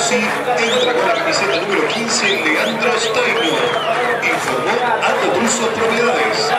sí, entra con la camiseta número 15, Leandro Steino. Informó Aldo Druso Propiedades.